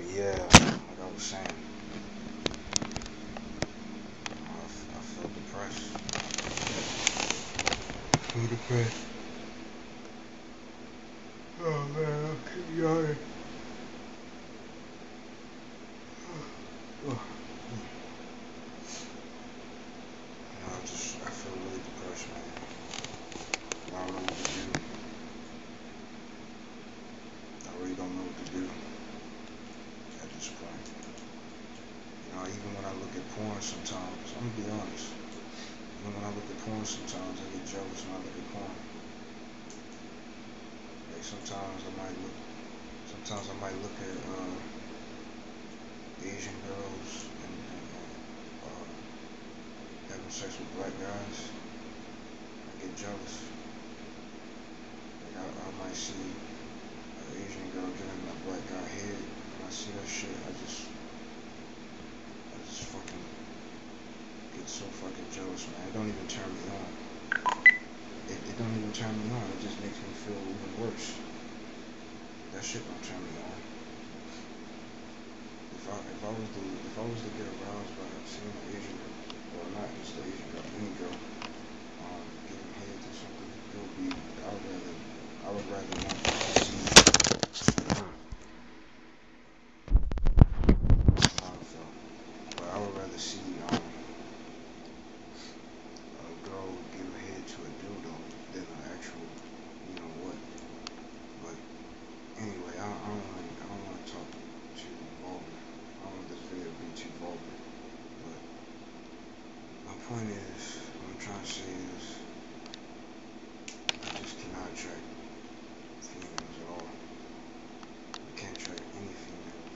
Yeah, like I was saying, I feel depressed. I feel depressed. Oh man, I keep yawning. Oh. I feel really depressed, man. I don't know what to do. I really don't know what to do at this point. Even when I look at porn sometimes, I'm gonna be honest. Even when I look at porn sometimes, I get jealous when I look at porn. Like sometimes I might look at Asian girls and having sex with black guys. I get jealous. Like I might see an Asian girl getting a black guy head. When I see that shit, I just fucking get so fucking jealous, man. It don't even turn me on. It don't even turn me on. It just makes me feel even worse. That shit don't turn me on. If I was to get aroused by seeing an Asian girl, or not just an Asian girl, any girl, getting head to something, it would be I would rather want to see but I would rather see a girl give head to a dildo than an actual, you know what. But anyway, I don't want to talk too vulgar. I don't want this video to be too vulgar. But my point is, what I'm trying to say is, I just cannot attract females at all. I can't attract any females,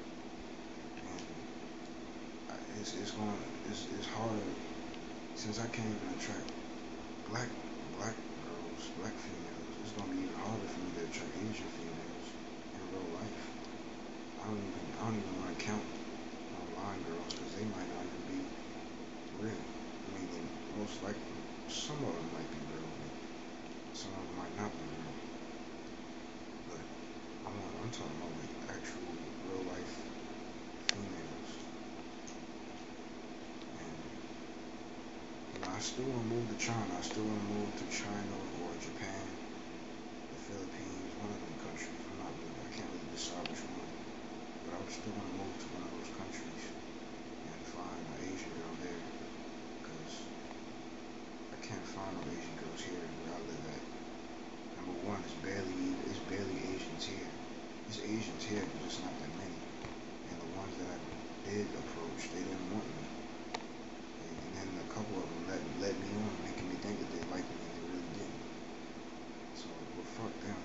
and it's harder since I can't even attract black girls, black females. It's gonna be even harder for me to attract Asian females in real life. I don't even want to count online girls because they might not even be real. I mean, most likely, some of them might be real, but some of them might not be real. But I'm talking about like actual real life females. And I still want to move to China. I still want to move to China or Japan, the Philippines, one of them countries. I can't really decide which one. But I would still want to move to one of those countries and find an Asian girl there, because I can't find no Asian girls here where I live at. Number one, it's barely Asians here. There's Asians here, but just not that many. And the ones that I did approach, they didn't want me. And then a couple of them led me on, making me think that they liked me, and they really didn't. So, well, fuck them.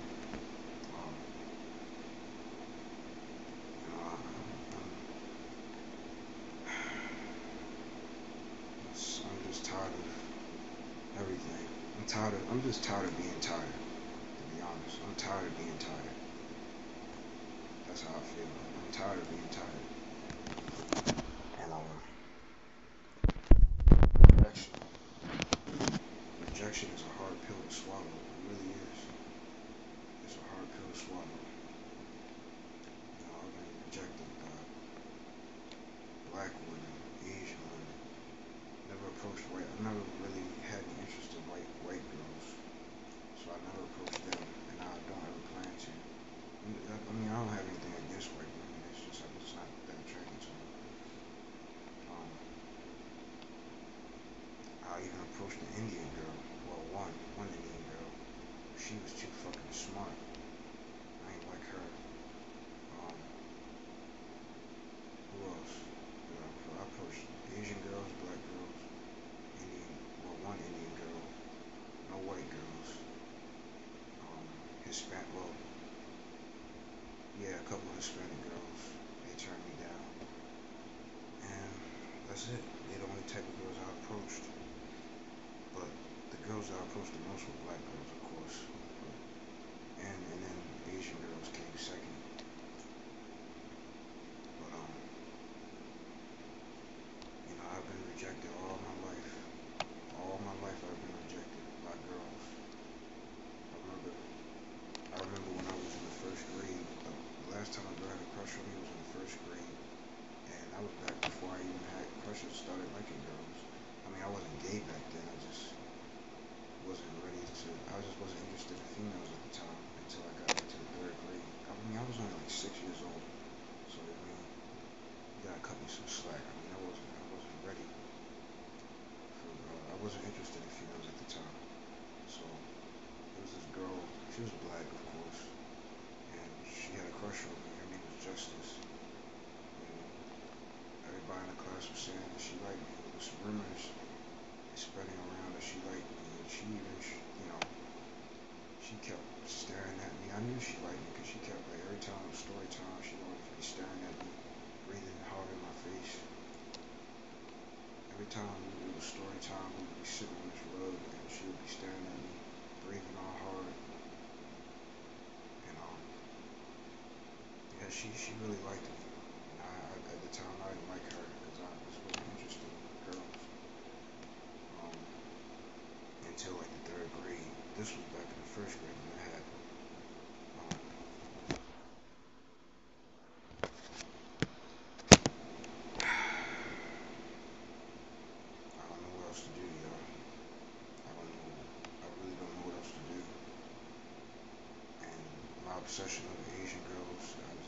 I'm just tired of everything. I'm just tired of being tired, to be honest. I'm tired of being tired. That's how I feel. I'm tired of being tired. And rejection. Rejection is a hard pill to swallow. It really is. It's a hard pill to swallow. I've been rejected by black women, Asian women. I've never really had any interest in white girls. So I never approached them, and I don't ever plan to. I mean, I don't have anything against white women. It's just I'm just not that attracted to them. I even approached an Indian girl. Well, one Indian girl. She was too fucking smart. I ain't like her. Who else? I approached Asian girls, black girls, one Indian girl, no white girls. A couple Hispanic girls. They turned me down. And that's it. They're the only type of girls I approached. But the girls that I approached the most were black girls, of course. And then Asian girls came second. But I've been rejected all my life. All my life I've been rejected by girls. I remember when I was in the first grade. The last time a girl had a crush on me was in the gay back then. I just wasn't ready to. I just wasn't interested in females at the time until I got into the third grade. I mean, I was only like 6 years old, so I mean, you gotta cut me some slack. I mean, I wasn't ready for. I wasn't interested in females at the time. So there was this girl. She was black, of course, and she had a crush on me. Her name was Justice. And everybody in the class was saying that she liked me. There was some rumors spreading around that she liked me, and she even, she kept staring at me. I knew she liked me because she kept, like, every time it was story time, she would always be staring at me, breathing hard in my face. Every time it was story time, we would be sitting on this rug, and she would be staring at me, breathing all hard. And yeah, she really liked me. And at the time, I didn't like her because I was really interested in girls. Um, until like the third grade. This was back in the first grade when it happened. I don't know what else to do, y'all. I don't know. I really don't know what else to do. And my obsession with Asian girls,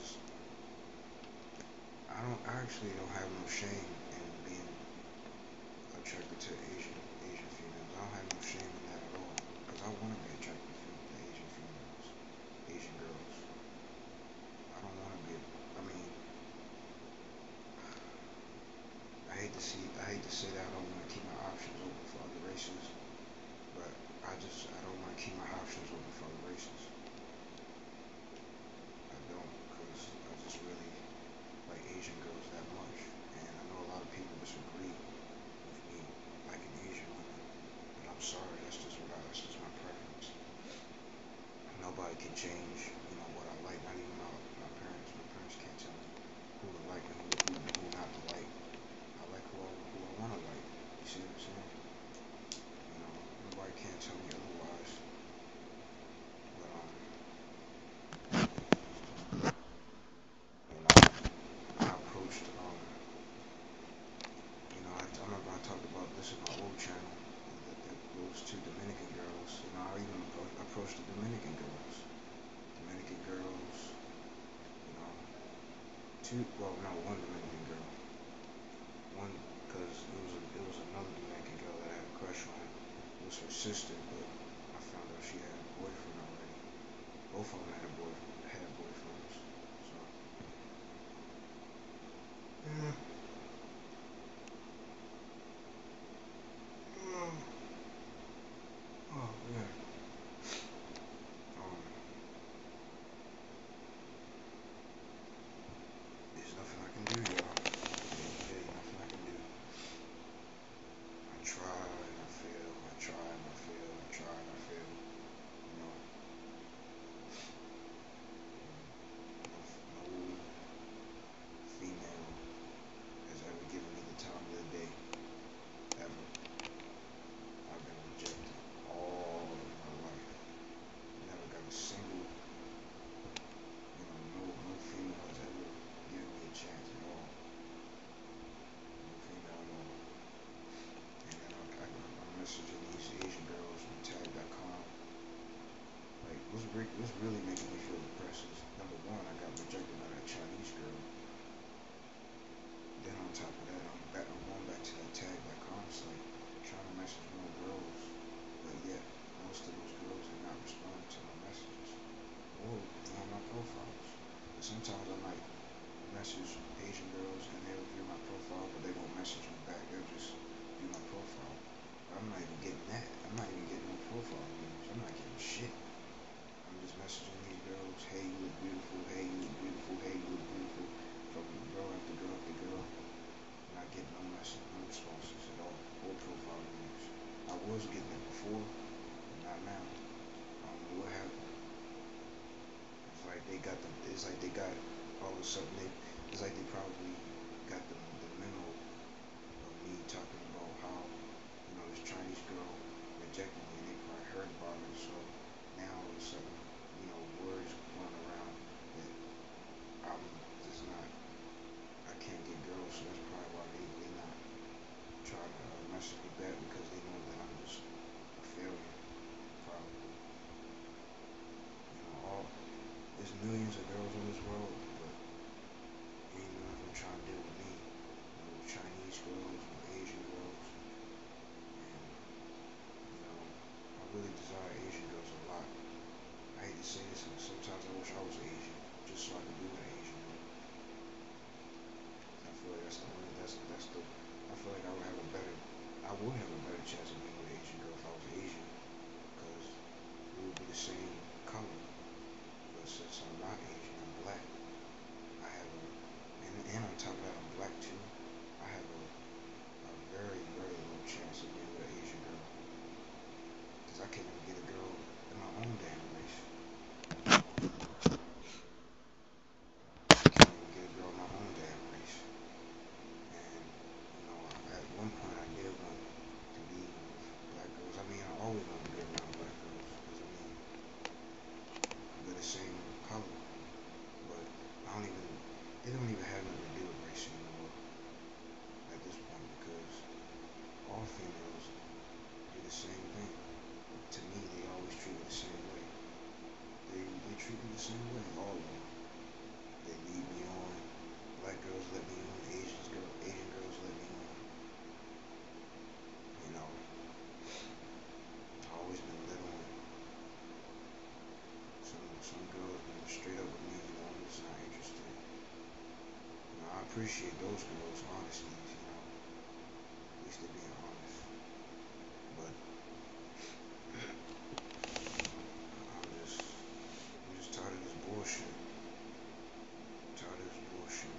I actually don't have no shame in being attracted to Asian females. I don't have no shame in that at all. Because I want to be attracted to Asian females, Asian girls. I don't want to be, I mean, I hate to say that I don't want to keep my options open for other races, but I don't want to keep my options open for other races. I don't, because I just really like Asian girls that much, and I know a lot of people disagree with me liking Asian women, but I'm sorry, that's just my preference. Nobody can change, what I like, not even my parents. My parents can't tell me who to like and who not to like. I like who I want to like. You see what I'm saying? Nobody can't tell me otherwise. But I approached I remember I talked about this in my old channel. Those two Dominican girls. I even approached the Dominican girls. Dominican girls. You know, one Dominican girl. One, because it was another Dominican girl that I had a crush on. It was her sister, but I found out she had a boyfriend already. Both of them had boyfriends. So, yeah. Oh, oh yeah. Um, there's nothing I can do, y'all. There's nothing I can do. I try and I fail. I try and I fail. I try and I fail. You know, no female has ever given me the time of the day, ever. I've been rejected all of my life. Never got a single, no female has ever given me a chance at all. No female at all. And then I'm messaging these Asian girls from tag.com. Like, what's really making me feel depressed is, number one, I got rejected by that Chinese girl. Then on top of that, I'm going back to that tag.com site, trying to message more girls, but yet most of those girls are not responding to my messages or on my profiles. And sometimes I might message Asian girls and they'll view my profile, but they won't message me back. They'll just view my profile. But I'm not even getting that. I'm not even getting no profile views. I'm not getting shit. I'm just messaging these girls, hey, you look beautiful, hey, you look beautiful, hey, you look beautiful, from girl after girl after girl. Not getting no message, no responses at all, or profile views. I was getting it before, but not now. I don't know what happened. It's like they got all of a sudden it's like they probably got the memo of me talking about how, this Chinese girl rejected me and they probably heard about it. So now all of a sudden, words going around that I'm just not, I can't get girls, so that's probably why they not trying to necessarily bad because they know that I'm just a failure, probably. All there's millions of girls in this world, but ain't none of them trying to deal with me. Chinese girls, Asian girls, and I really desire Asian girls a lot. I hate to say this, and sometimes I wish I was Asian, just so I could be with an Asian girl. I feel like that's the I feel like I would have a better chance of being with an Asian girl if I was Asian, because we would be the same color. But since I'm not Asian, I'm black. I have a, and on top of that, I'm black too. I have a very, very low chance of being with an Asian girl, because I can't even get a girl in my own damn race. I can't even get a girl in my own damn race. And at one point I did want to be with black girls. I mean, I always want to be around black girls, because I mean, they're the same color. But it don't even have nothing to do with race anymore at this point, because all females do the same thing. To me, they always treat me the same way. They treat me the same way, all of them. They lead me on. Black girls let me on. Asian girls let me on. I've always been let on. Some girls been straight up with me. I'm just not interested. I appreciate those girls' honesties. At least they're being honest. But I'm just tired of this bullshit. Tired of this bullshit.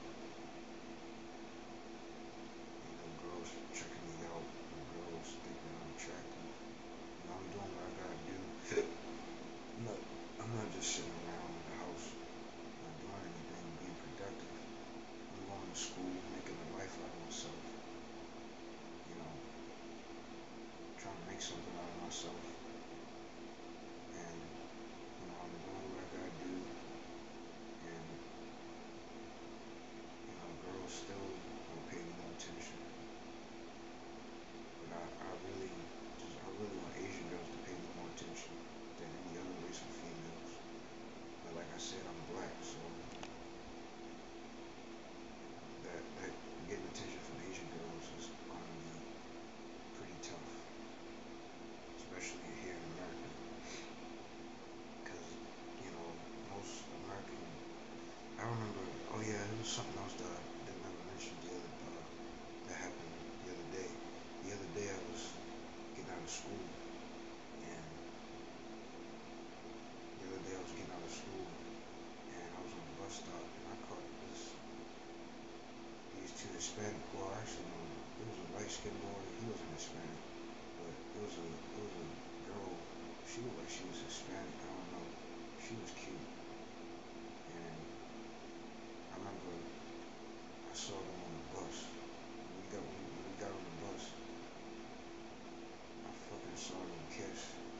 Girls checking me out. Girls thinking I'm attractive. I'm doing what I gotta do. I'm not just sitting around in the house, not doing anything, being productive. I'm going to school, making a life out of myself. Trying to make something out of myself. And I'm doing what I gotta do. And girls still don't pay me no attention. But I really want Asian girls to pay me more attention than any other race of females. But like I said, I'm black, so that getting attention from Asian girls is gonna be pretty tough, especially here in America. Because most American. I remember. Oh yeah, it was something else that I didn't ever mention that happened the other day. The other day I was getting out of school, and I was on the bus stop, and I caught these two Hispanic. Well, actually, no, it was a light skinned boy. He wasn't Hispanic, but it was a girl. She looked like she was Hispanic. I don't know. She was cute, and I remember I saw them on the bus. When we got on the bus, I fucking saw them kiss,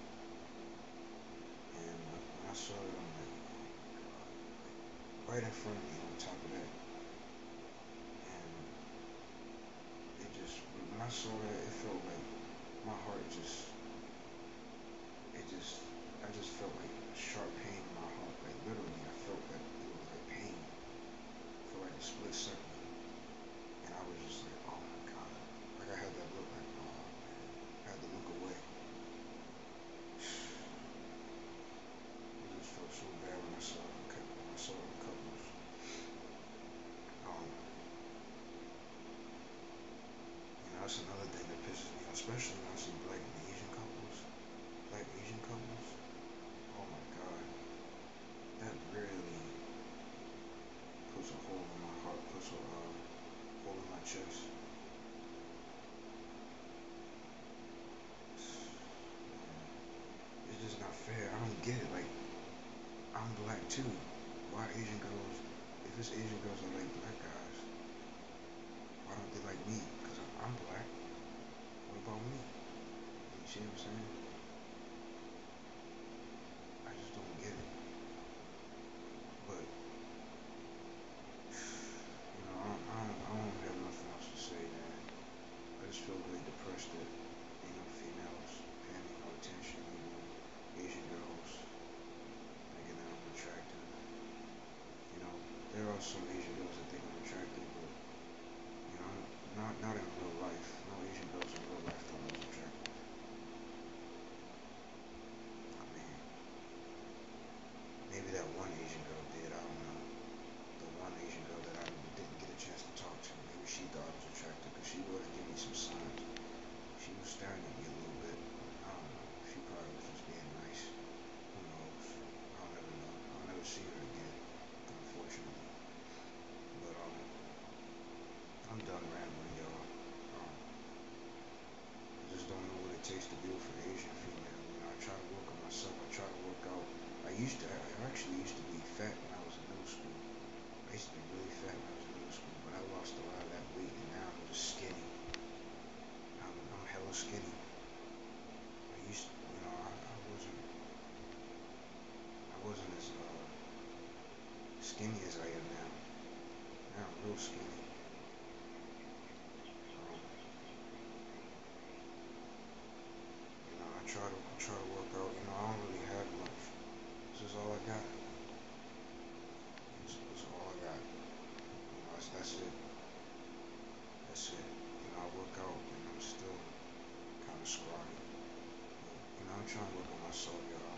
and when I saw it, I'm like, right in front of me. On top of that, and when I saw that, it felt like my heart I just felt like a sharp pain in my heart. Like literally, I felt that it was like pain for like a split second, and I was just like, oh my god. Like I had that look, like, oh man. I had to look away. I just felt so bad when I saw them couples. Um, that's another thing that pisses me off, especially when I see black Asian couples. Oh my god, that really puts a hole in my heart, puts a hole in my chest. It's just not fair. I don't get it. Like, I'm black too. Why Asian girls? If it's Asian girls that like black guys, why don't they like me? Because I'm black. What about me? You see what I'm saying? I just don't get it. But I don't have nothing else to say, man. I just feel really depressed that some Asian girls that think I'm attractive, but you know, not in real life. No Asian girls in real life thought I was attractive. I mean, maybe that one Asian girl did. I don't know. The one Asian girl that I didn't get a chance to talk to, maybe she thought I was attractive because she was giving me some signs. She was staring at me a little bit. I don't know. She probably was just being nice. Who knows? I'll never know. I'll never see her again, unfortunately. But I'm done rambling, y'all. I just don't know what it takes to be with an Asian female. You know, I try to work on myself. I try to work out. I actually used to be fat when I was in middle school. I used to be really fat when I was in middle school, but I lost a lot of that weight, and now I'm just skinny. I'm hella skinny. I wasn't as skinny as I am now. Now I'm real skinny. Um, I try to work out. You know, I don't really have much. This is all I got. This is all I got. You know, that's it. That's it. You know, I work out and I'm still kind of scrawny. But, you know, I'm trying to work on myself, y'all.